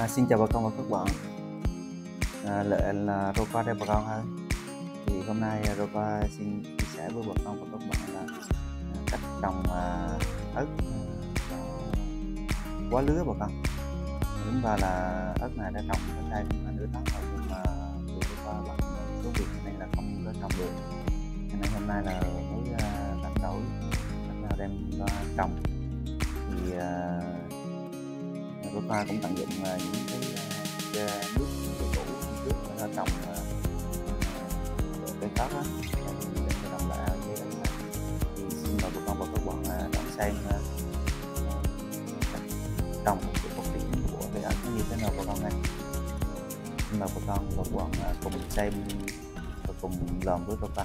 Xin chào bà con và các bạn. Lại là Ropa đây bà con ơi. Thì hôm nay Ropa xin chia sẻ với bà con và các bạn là cách trồng ớt quá lứa bà con. Đúng ra là ớt này đã trồng cách đây cũng nửa tháng rồi, nhưng mà vì Ropa bận số việc nên là không có trồng được. Cho nên hôm nay là mới rảnh rỗi bắt đầu đem ra trồng. Thì Ropa cũng tận dụng những cái nước cũ trước để trồng cây khác á, để trồng lại như thế này. Thì xin mời bà con và các bạn đón xem trồng một sự phát triển của cây ớt như thế nào bà con này. Xin mời bà con và các bạn cùng xem và cùng làm với Ropa.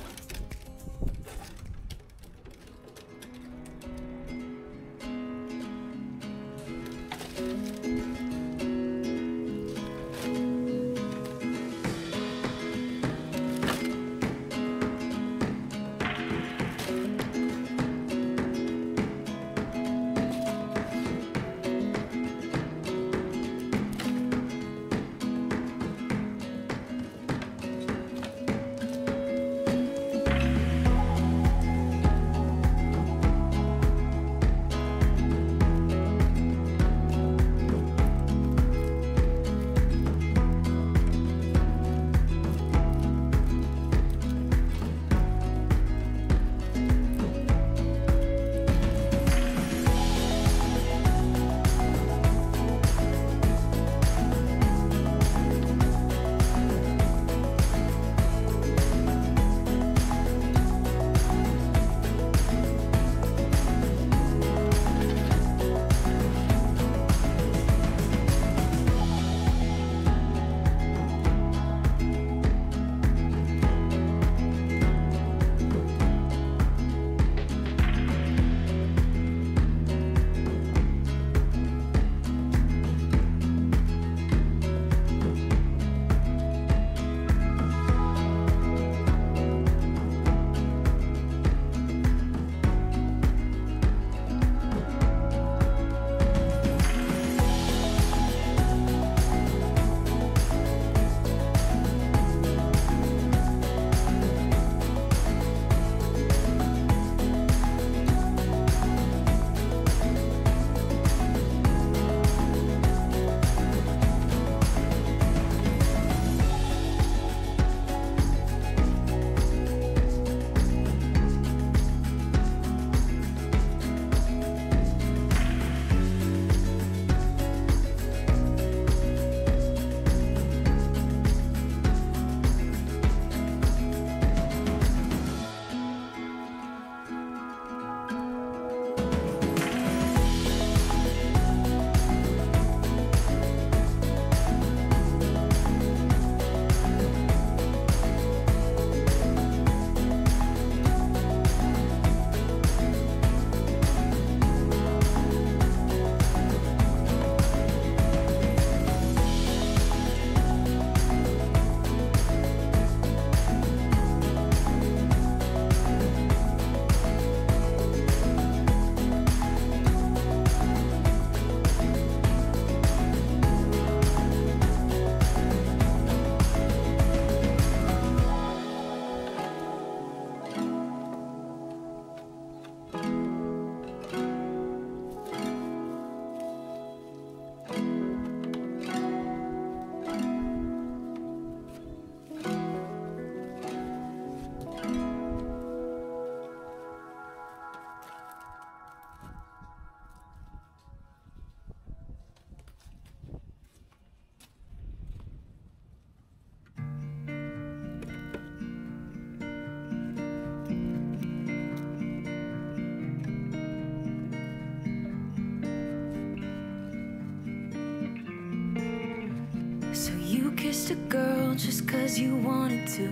Kissed a girl just 'cause you wanted to.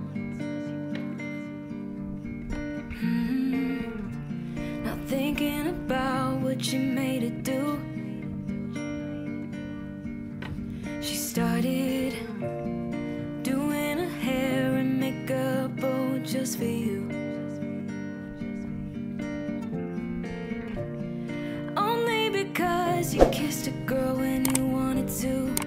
Not thinking about what you made it do. She started doing her hair and makeup, oh, just for you. Only because you kissed a girl when you wanted to.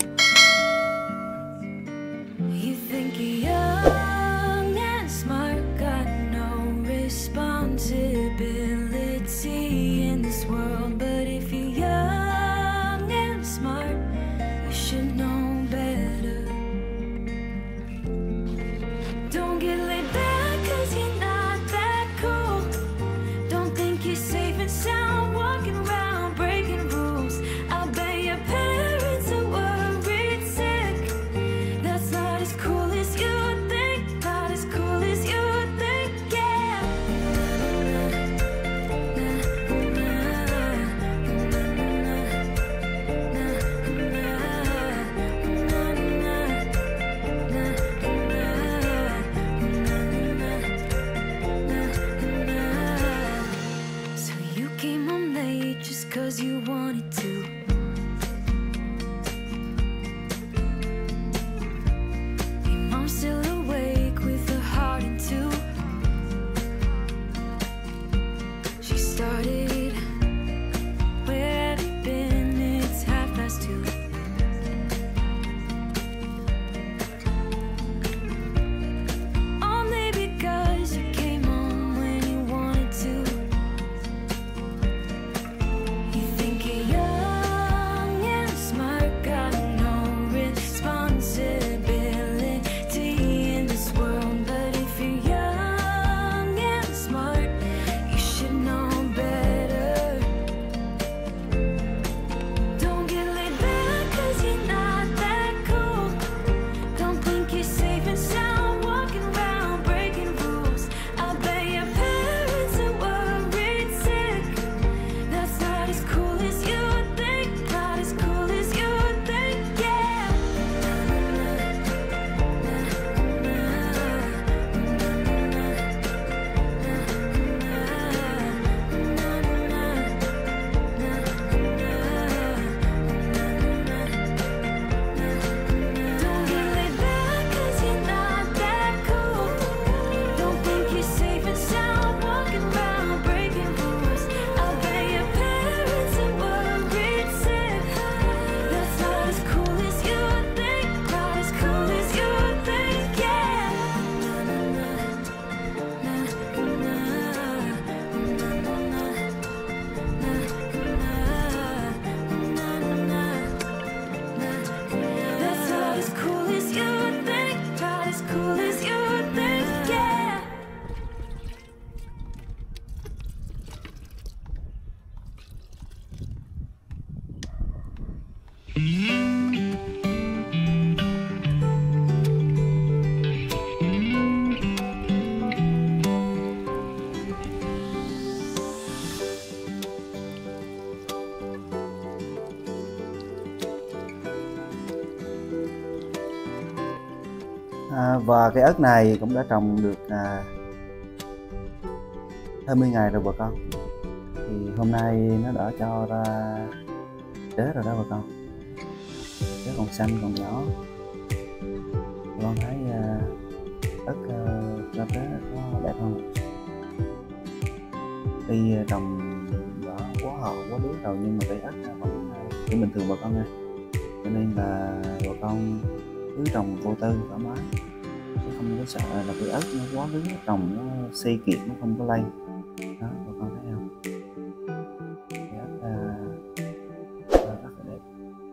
Và cái ớt này cũng đã trồng được 20 ngày rồi bà con. Thì hôm nay nó đã cho ra trái rồi đó bà con. Trái còn xanh còn nhỏ. Bà con thấy ớt cho trái nó đẹp không? Tuy trồng đã quá hậu quá lứa rồi nhưng mà cái ớt vẫn kiểu bình thường bà con nha. Cho nên là bà con cứ trồng vô tư thoải mái, chứ không có sợ là cái ớt nó quá lứa, trồng nó xây kiện nó không có lây. Đó bà con thấy không? Cái ớt rất là đẹp.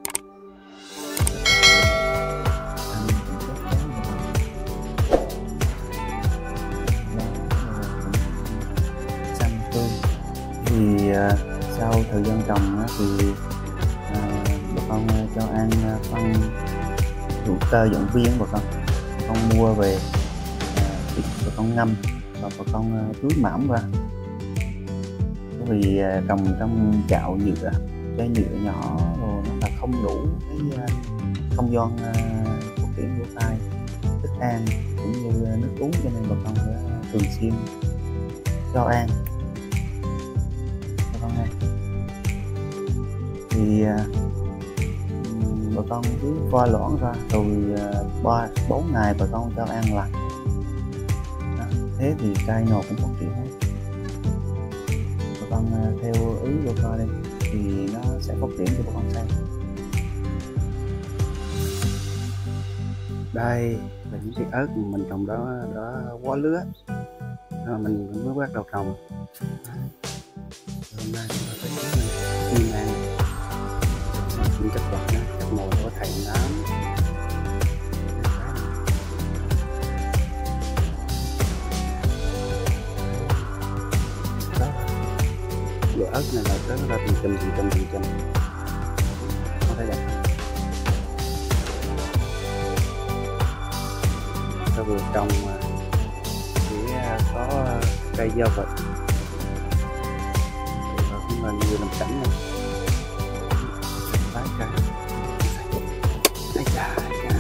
Xanh tươi. Thì sau thời gian trồng thì bà con cho ăn phân hữu cơ động viên bà con mua về bà con ngâm và bà con tưới mảm ra. Bởi vì trồng trong chậu nhựa, chai nhựa nhỏ rồi nó là không đủ cái không gian phát triển của tai, thức ăn cũng như nước uống, cho nên bà con phải thường xuyên cho ăn bà con nghe. Thì bà con cứ pha loãng ra rồi 3-4 ngày bà con cho ăn lại. Thế thì cây nào cũng phát triển hết. Bà con theo ý của con đây thì nó sẽ phát triển cho bà con xem. Đây là những cái ớt mình trồng đó quá lứa rồi mình mới bắt đầu trồng. Hôm nay chúng ta thấy cái chim ăn những chất vật đó, chất mồi có thầy nám. Loại ớt này là nó ra từng chùm có thấy đẹp. Ta vừa trồng mà chỉ có cây dao vật và cũng là người làm cảnh này. Tái cây tái trà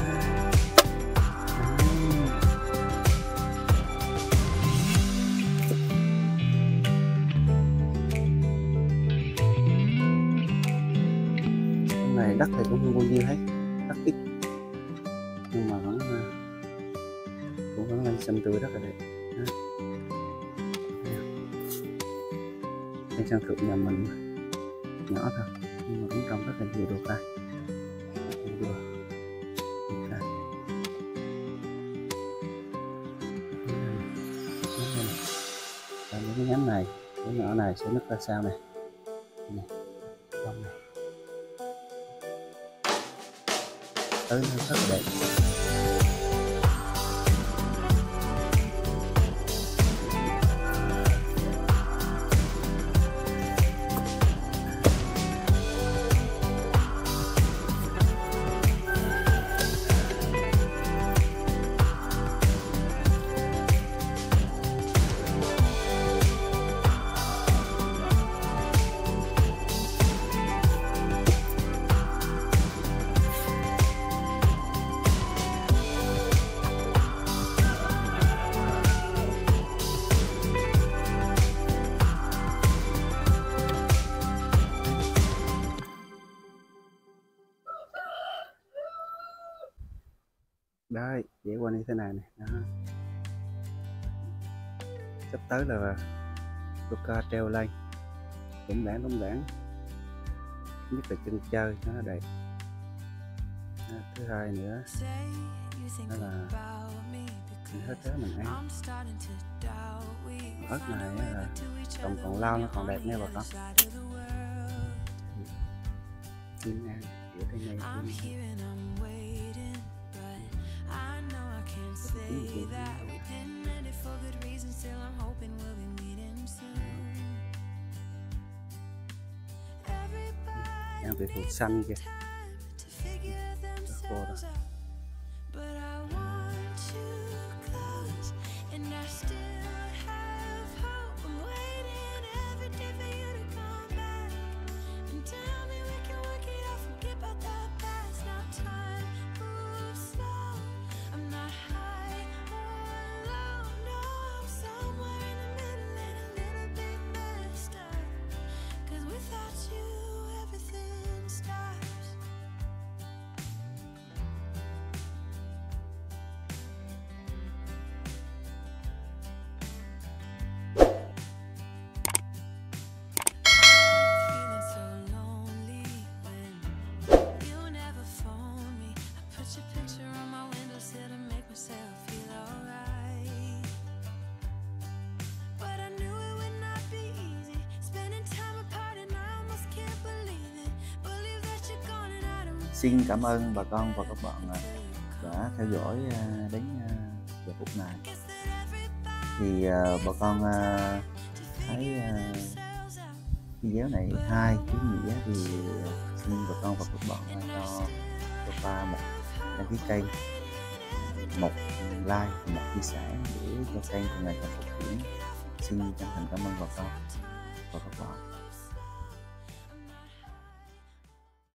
này đất thì cũng không bao nhiêu hết, đất ít nhưng mà vẫn lên xanh tươi rất là đẹp. Cây sân thượng nhà mình nhỏ thôi nhưng mà cũng trồng rất là nhiều đồ cây. Và những cái nhánh này, cái nhỏ này sẽ nứt ra sao này, bông này tới nó rất đẹp. Đấy, dễ qua như thế này này đó. Sắp tới là Luca treo lên đúng đảng, nhất là chân chơi nó đẹp. Thứ hai nữa đó là mình hết thế mình ăn. Ớt này là trồng còn lao nó còn đẹp nha bà con. Chim ăn giữa đây này đang bị phụt xanh kìa. I'm not high. Xin cảm ơn bà con và các bạn đã theo dõi đến giờ phút này. Thì bà con thấy video này hay ý nghĩa thì xin bà con và các bạn cho qua một đăng ký kênh, một like, một chia sẻ để cho kênh ngày càng phát triển. Xin chân thành cảm ơn bà con và các bạn.